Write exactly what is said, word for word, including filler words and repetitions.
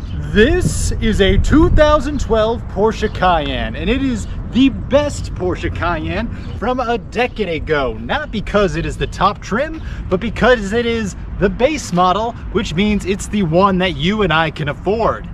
This is a two thousand twelve Porsche Cayenne, and it is the best Porsche Cayenne from a decade ago. Not because it is the top trim, but because it is the base model, which means it's the one that you and I can afford.